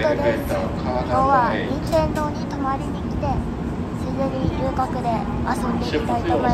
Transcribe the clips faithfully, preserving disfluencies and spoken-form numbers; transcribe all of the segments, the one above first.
です。今日は任天堂に泊まりに来て、すずり遊郭で遊んでいきたいと思います。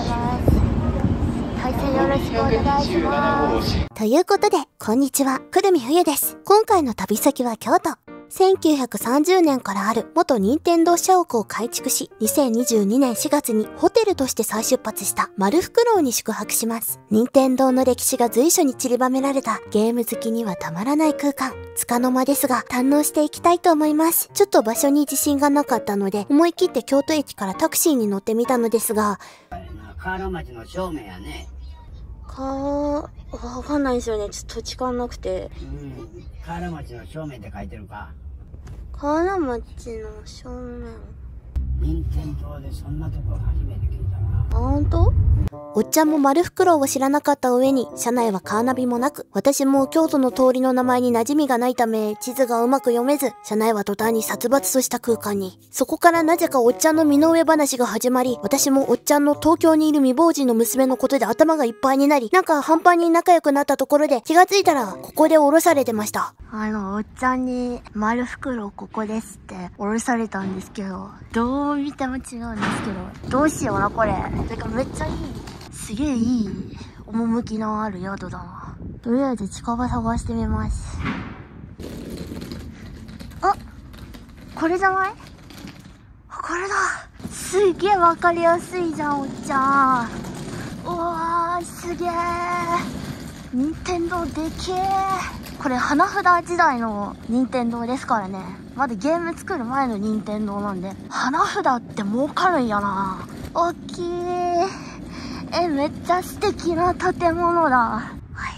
対戦よろしくお願いします。 ということで、こんにちは、くるみふゆです。今回の旅先は京都。せんきゅうひゃくさんじゅうねんからある元任天堂社屋を改築し、にせんにじゅうにねんしがつにホテルとして再出発した丸福楼に宿泊します。任天堂の歴史が随所に散りばめられたゲーム好きにはたまらない空間。束の間ですが、堪能していきたいと思います。ちょっと場所に自信がなかったので、思い切って京都駅からタクシーに乗ってみたのですが、 河原町の正面やね。 かわかんないですよね。ちょっと土地勘なくて。 うん。河原町の正面って書いてるか。 河原町の正面。 任天堂でそんなとこ初めて聞いたな。 あ、ほんと？おっちゃんも丸袋を知らなかった上に、車内はカーナビもなく、私も京都の通りの名前に馴染みがないため、地図がうまく読めず、車内は途端に殺伐とした空間に。そこからなぜかおっちゃんの身の上話が始まり、私もおっちゃんの東京にいる未亡人の娘のことで頭がいっぱいになり、なんか半端に仲良くなったところで、気がついたら、ここで降ろされてました。あの、おっちゃんに、丸袋ここですって、降ろされたんですけど、どう見ても違うんですけど、どうしような、これ。てかめっちゃいい。すげえいい趣のある宿だな。とりあえず近場探してみます。あ、これじゃない？これだ。すげえわかりやすいじゃん、おっちゃん。うわー、すげえ。任天堂でけえ。これ花札時代の任天堂ですからね。まだゲーム作る前の任天堂なんで、花札って儲かるんやな。おっきい。え、めっちゃ素敵な建物だ。はい、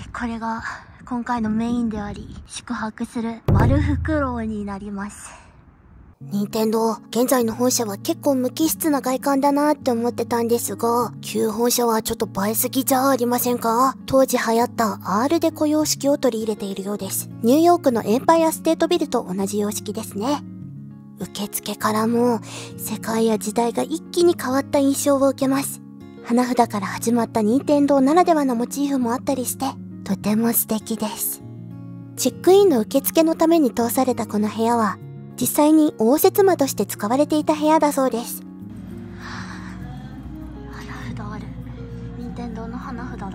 これが今回のメインであり、宿泊する丸福楼になります。任天堂、現在の本社は結構無機質な外観だなって思ってたんですが、旧本社はちょっと映えすぎじゃありませんか？当時流行ったアールデコ様式を取り入れているようです。ニューヨークのエンパイアステートビルと同じ様式ですね。受付からも世界や時代が一気に変わった印象を受けます。花札から始まった任天堂ならではのモチーフもあったりして、とても素敵です。チェックインの受付のために通されたこの部屋は、実際に応接間として使われていた部屋だそうです。花札ある。任天堂の花札だ。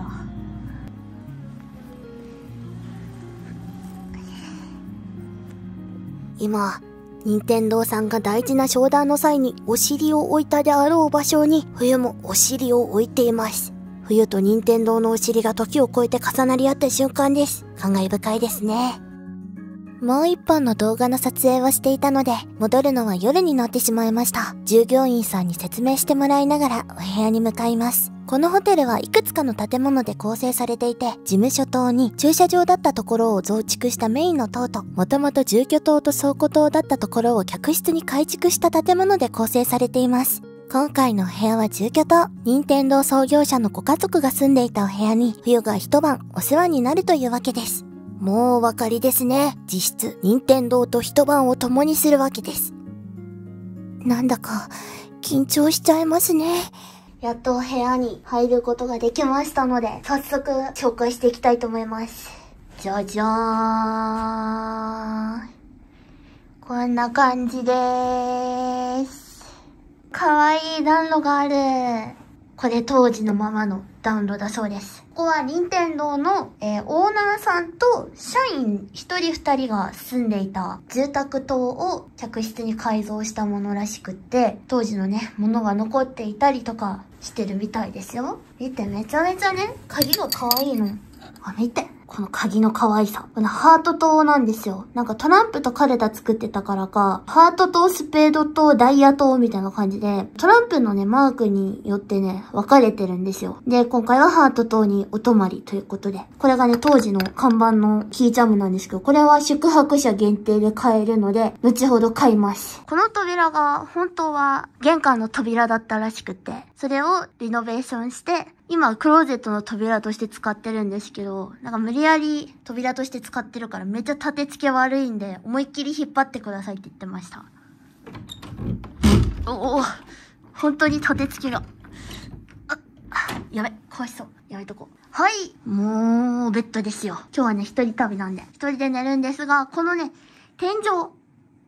今、任天堂さんが大事な商談の際にお尻を置いたであろう場所に冬もお尻を置いています。冬と任天堂のお尻が時を超えて重なり合った瞬間です。感慨深いですね。もう一本の動画の撮影をしていたので、戻るのは夜になってしまいました。従業員さんに説明してもらいながらお部屋に向かいます。このホテルはいくつかの建物で構成されていて、事務所棟に駐車場だったところを増築したメインの棟と、もともと住居棟と倉庫棟だったところを客室に改築した建物で構成されています。今回のお部屋は住居棟、任天堂創業者のご家族が住んでいたお部屋に、冬が一晩お世話になるというわけです。もうお分かりですね。実質、任天堂と一晩を共にするわけです。なんだか、緊張しちゃいますね。やっとお部屋に入ることができましたので、早速紹介していきたいと思います。じゃじゃーん。こんな感じでーす。かわいい暖炉がある。これ当時のままの暖炉だそうです。ここは任天堂の、えー、オーナーさんと社員一人二人が住んでいた住宅棟を客室に改造したものらしくって、当時のね、ものが残っていたりとかしてるみたいですよ。見て、めちゃめちゃね、鍵が可愛いの。あ、見て。この鍵の可愛さ。このハート塔なんですよ。なんかトランプとカルタ作ってたからか、ハートとスペードとダイヤ塔みたいな感じで、トランプのね、マークによってね、分かれてるんですよ。で、今回はハート塔にお泊まりということで。これがね、当時の看板のキーチャムなんですけど、これは宿泊者限定で買えるので、後ほど買います。この扉が本当は玄関の扉だったらしくて、それをリノベーションして、今、クローゼットの扉として使ってるんですけど、なんか無理やり扉として使ってるからめっちゃ立て付け悪いんで、思いっきり引っ張ってくださいって言ってました。おお、本当に立て付けが。あ、やべ、壊しそう。やめとこう。はい。もう、ベッドですよ。今日はね、一人旅なんで。一人で寝るんですが、このね、天井。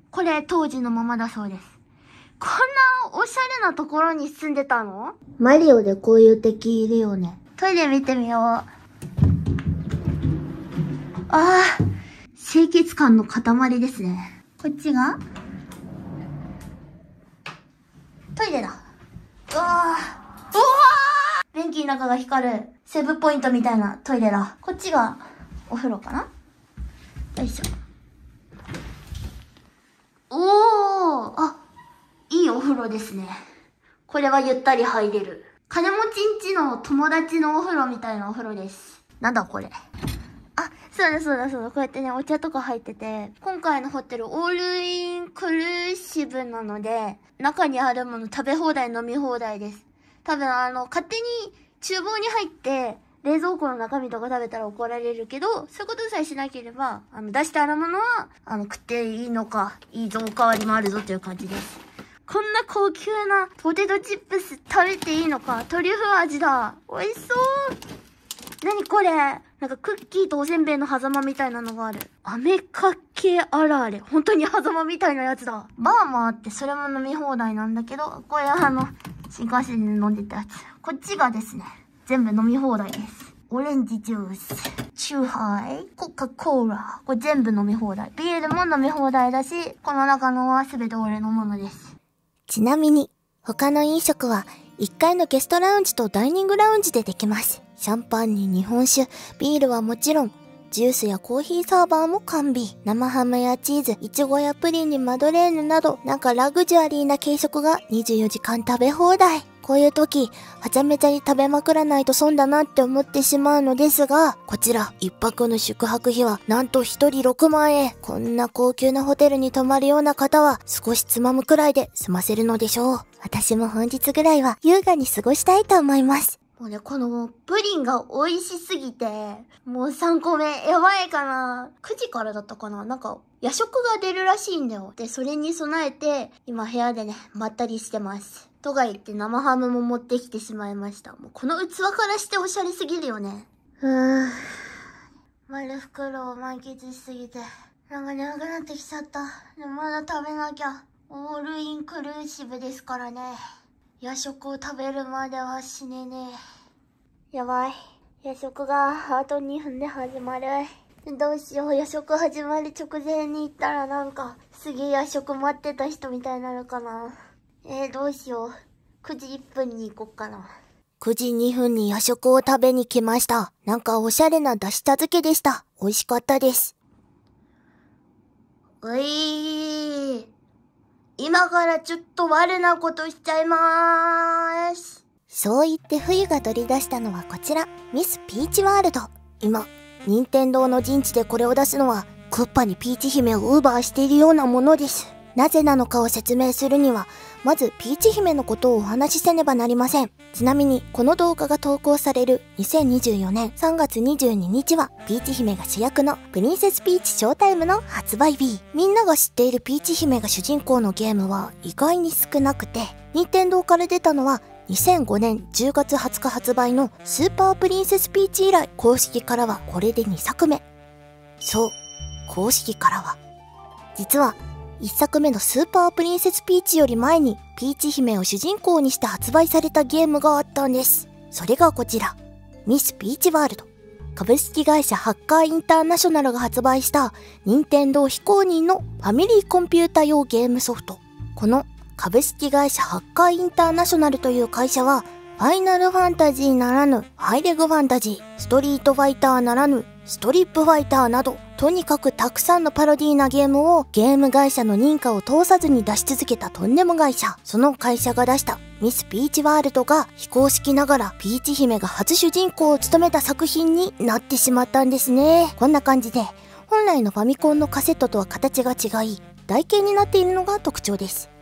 これ当時のままだそうです。こんなおしゃれなところに住んでたの？マリオでこういう敵いるよね。トイレ見てみよう。ああ、清潔感の塊ですね。こっちがトイレだ。うわー。うわー！便器の中が光るセーブポイントみたいなトイレだ。こっちがお風呂かな？よいしょ。おー！あ、いいお風呂ですね。これはゆったり入れる。金持ちんちの友達のお風呂みたいなお風呂です。なんだこれ。あ、そうだそうだそうだ。こうやってね、お茶とか入ってて、今回のホテルオールインクルーシブなので、中にあるもの食べ放題飲み放題です。多分あの、勝手に厨房に入って、冷蔵庫の中身とか食べたら怒られるけど、そういうことさえしなければ、あの、出してあるものは、あの、食っていいのか、いいぞ、おかわりもあるぞという感じです。こんな高級なポテトチップス食べていいのか、トリュフ味だ。美味しそう。なにこれ？なんかクッキーとおせんべいの狭間みたいなのがある。アメかけあられ。本当に狭間みたいなやつだ。バーもあって、それも飲み放題なんだけど、これはあの、新幹線で飲んでたやつ。こっちがですね、全部飲み放題です。オレンジジュース、チューハイ、コカ・コーラ。これ全部飲み放題。ビールも飲み放題だし、この中のは全て俺のものです。 ちなみに、他の飲食はいっかいのゲストラウンジとダイニングラウンジでできます。シャンパンに日本酒、ビールはもちろん、ジュースやコーヒーサーバーも完備。生ハムやチーズ、イチゴやプリンにマドレーヌなど、なんかラグジュアリーな軽食がにじゅうよじかん食べ放題。こういう時、はちゃめちゃに食べまくらないと損だなって思ってしまうのですが、こちら、一泊の宿泊費はなんとひとりろくまんえん。こんな高級なホテルに泊まるような方は、少しつまむくらいで済ませるのでしょう。私も本日ぐらいは優雅に過ごしたいと思います。 もうね、このプリンが美味しすぎて、もうさんこめやばいかな。くじからだったかな。なんか夜食が出るらしいんだよ。で、それに備えて、今部屋でね、まったりしてます。とか言って生ハムも持ってきてしまいました。もうこの器からしておしゃれすぎるよね。うーん。丸袋を満喫しすぎて、なんか眠くなってきちゃった。でもまだ食べなきゃ。オールインクルーシブですからね。夜食を食べるまでは死ねねえ。やばい。夜食があとにふんで始まる。どうしよう。夜食始まる直前に行ったらなんか、すげえ夜食待ってた人みたいになるかな。えー、どうしよう。くじいっぷんに行こっかな。 くじにふんに夜食を食べに来ました。なんかおしゃれなだし茶漬けでした。美味しかったです。 ういー。今からちょっと悪なことしちゃいまーす。 そう言って冬が取り出したのはこちら、ミスピーチワールド。今、任天堂の陣地でこれを出すのは、クッパにピーチ姫をウーバーしているようなものです。なぜなのかを説明するには、まずピーチ姫のことをお話しせねばなりません。ちなみに、この動画が投稿されるにせんにじゅうよねんさんがつにじゅうににちは、ピーチ姫が主役のプリンセスピーチショータイムの発売日。みんなが知っているピーチ姫が主人公のゲームは意外に少なくて、任天堂から出たのはにせんごねんじゅうがつはつか発売のスーパープリンセスピーチ以来、公式からはこれでにさくめ。そう、公式からは。実はいっさくめのスーパープリンセスピーチより前にピーチ姫を主人公にして発売されたゲームがあったんです。それがこちら、ミスピーチワールド。株式会社ハッカーインターナショナルが発売した任天堂非公認のファミリーコンピュータ用ゲームソフト。この株式会社ハッカーインターナショナルという会社は、ファイナルファンタジーならぬハイレグファンタジー、ストリートファイターならぬストリップファイターなど、とにかくたくさんのパロディーなゲームをゲーム会社の認可を通さずに出し続けたとんでも会社。その会社が出したミスピーチワールドが非公式ながらピーチ姫が初主人公を務めた作品になってしまったんですね。こんな感じで、本来のファミコンのカセットとは形が違い、台形になっているのが特徴です。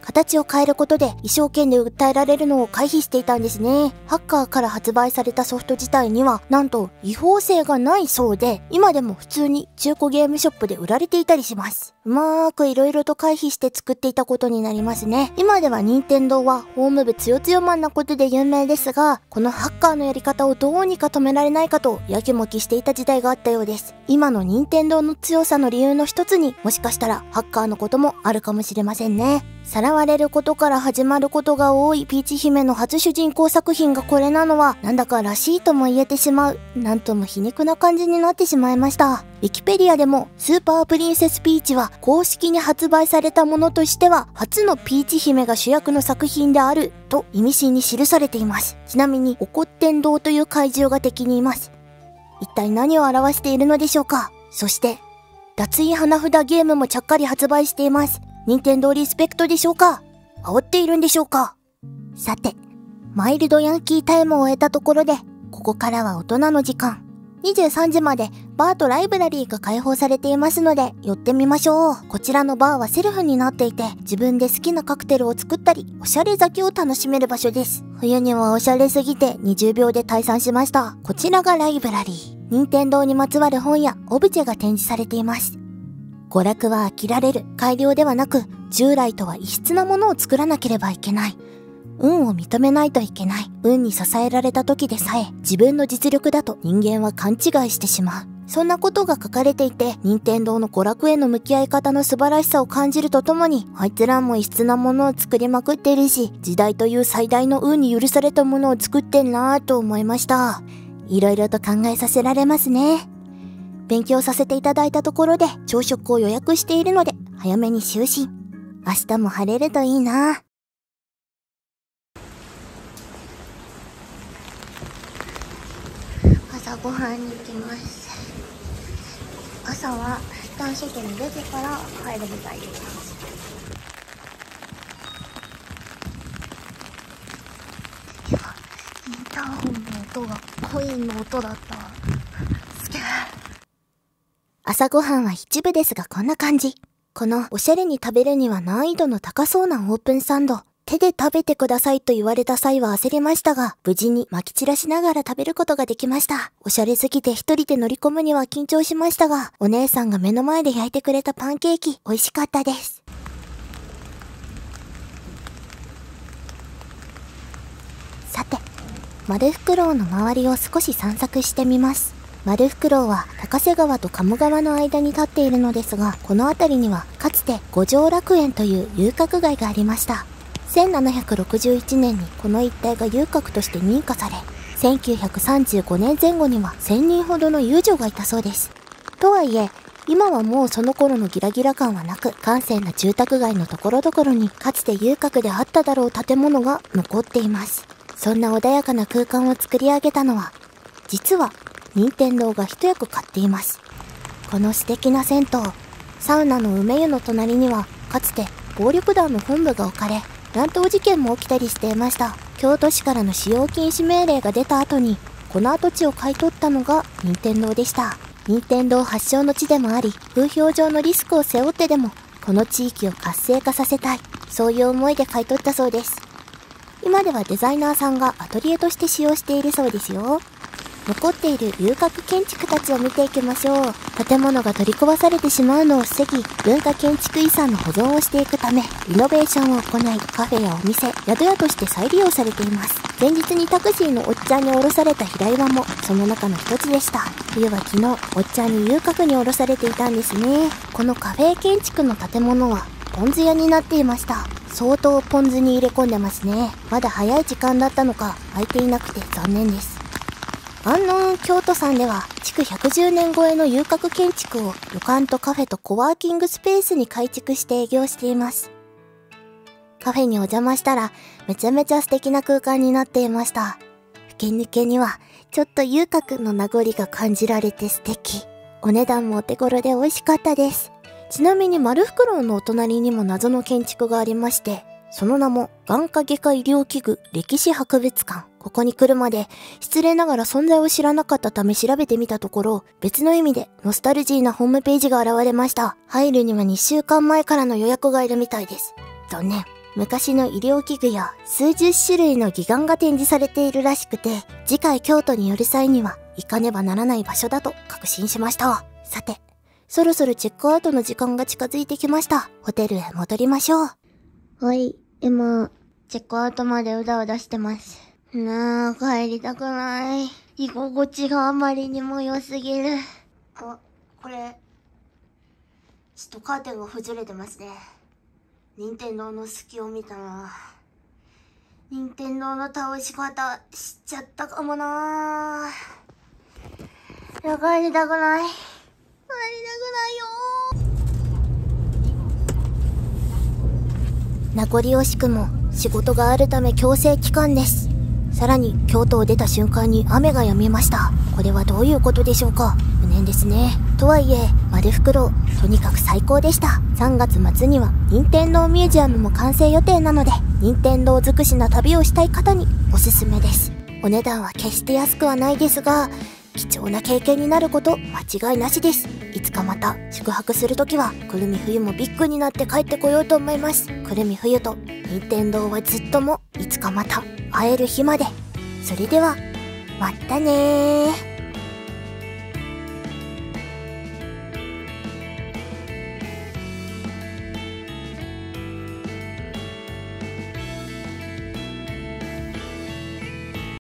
形を変えることで衣装権で訴えられるのを回避していたんですね。ハッカーから発売されたソフト自体にはなんと違法性がないそうで、今でも普通に中古ゲームショップで売られていたりします。うまーく色々と回避して作っていたことになりますね。今では任天堂は法務部つよつよマンなことで有名ですが、このハッカーのやり方をどうにか止められないかとやきもきしていた時代があったようです。今の任天堂の強さの理由の一つにもしかしたらハッカーのこともあるかもしれませんね。さらわれることから始まることが多いピーチ姫の初主人公作品がこれなのはなんだからしいとも言えてしまう、なんとも皮肉な感じになってしまいました。ウィキペディアでもスーパープリンセスピーチは公式に発売されたものとしては初のピーチ姫が主役の作品であると意味深に記されています。ちなみに怒ってん堂という怪獣が敵にいます。一体何を表しているのでしょうか。そして脱衣花札ゲームもちゃっかり発売しています。任天堂リスペクトでしょうか。煽っているんでしょうか。さて、マイルドヤンキータイムを終えたところで、ここからは大人の時間。にじゅうさんじまでバーとライブラリーが開放されていますので寄ってみましょう。こちらのバーはセルフになっていて、自分で好きなカクテルを作ったり、おしゃれ酒を楽しめる場所です。冬にはおしゃれすぎてにじゅうびょうで退散しました。こちらがライブラリー。任天堂にまつわる本やオブジェが展示されています。娯楽は飽きられる、改良ではなく、従来とは異質なものを作らなければいけない。運を認めないといけない。運に支えられた時でさえ、自分の実力だと人間は勘違いしてしまう。そんなことが書かれていて、任天堂の娯楽への向き合い方の素晴らしさを感じるとともに、あいつらも異質なものを作りまくっているし、時代という最大の運に許されたものを作ってんなぁと思いました。いろいろと考えさせられますね。勉強させていただいたところで朝食を予約しているので早めに就寝。明日も晴れるといいな。 朝ごはんに行きます。朝は一旦外に出てから帰るみたいです。いや、インターホンの音がコインの音だった。すげえ。 朝ごはんは一部ですがこんな感じ。このおしゃれに食べるには難易度の高そうなオープンサンド。手で食べてくださいと言われた際は焦りましたが、無事に撒き散らしながら食べることができました。おしゃれすぎて一人で乗り込むには緊張しましたが、お姉さんが目の前で焼いてくれたパンケーキ、美味しかったです。さて、丸フクロウの周りを少し散策してみます。丸フクロウは高瀬川と鴨川の間に立っているのですが、この辺りにはかつて五条楽園という遊郭街がありました。せんななひゃくろくじゅういちねんにこの一帯が遊郭として認可され、せんきゅうひゃくさんじゅうごねんぜん後にはせんにんほどの遊女がいたそうです。とはいえ、今はもうその頃のギラギラ感はなく、閑静な住宅街のところどころにかつて遊郭であっただろう建物が残っています。そんな穏やかな空間を作り上げたのは、実は任天堂が一役買っています。この素敵な銭湯、サウナの梅湯の隣にはかつて暴力団の本部が置かれ、乱闘事件も起きたりしていました。京都市からの使用禁止命令が出た後に、この跡地を買い取ったのが任天堂でした。任天堂発祥の地でもあり、風評上のリスクを背負ってでも、この地域を活性化させたい。そういう思いで買い取ったそうです。今ではデザイナーさんがアトリエとして使用しているそうですよ。残っている遊郭建築たちを見ていきましょう。建物が取り壊されてしまうのを防ぎ、文化建築遺産の保存をしていくため、リノベーションを行い、カフェやお店、宿屋として再利用されています。前日にタクシーのおっちゃんに降ろされた平岩もその中の一つでした。冬は昨日、おっちゃんに遊郭に降ろされていたんですね。このカフェ建築の建物は、ポン酢屋になっていました。相当ポン酢に入れ込んでますね。まだ早い時間だったのか、空いていなくて残念です。安納京都さんでは築ひゃくじゅうねん超えの遊郭建築を旅館とカフェとコワーキングスペースに改築して営業しています。カフェにお邪魔したらめちゃめちゃ素敵な空間になっていました。吹き抜けにはちょっと遊郭の名残が感じられて素敵。お値段もお手頃で美味しかったです。ちなみに丸フクロウのお隣にも謎の建築がありまして、その名も眼科外科医療器具歴史博物館。ここに来るまで失礼ながら存在を知らなかったため調べてみたところ、別の意味でノスタルジーなホームページが現れました。入るにはにしゅうかんまえからの予約がいるみたいです。残念。 昔の医療器具や数十種類の義眼が展示されているらしくて、次回京都に寄る際には行かねばならない場所だと確信しました。さて、そろそろチェックアウトの時間が近づいてきました。ホテルへ戻りましょう。 はい、今、チェックアウトまでうだうだしてます。なあ、帰りたくない。居心地があまりにも良すぎる。 あ、これ、ちょっとカーテンがほじれてますね。任天堂の隙を見たな。任天堂の倒し方知っちゃったかもな。 いや、帰りたくない。帰りたくないよー。名残惜しくも仕事があるため強制帰還です。さらに京都を出た瞬間に雨が止みました。これはどういうことでしょうか。無念ですね。とはいえ、丸袋、とにかく最高でした。さんがつまつには任天堂ミュージアムも完成予定なので、任天堂尽くしな旅をしたい方におすすめです。お値段は決して安くはないですが、貴重な経験になること間違いなしです。いつかまた宿泊するときは、くるみ冬もビッグになって帰ってこようと思います。くるみ冬と任天堂はずっともいつかまた会える日まで。それでは、またねー。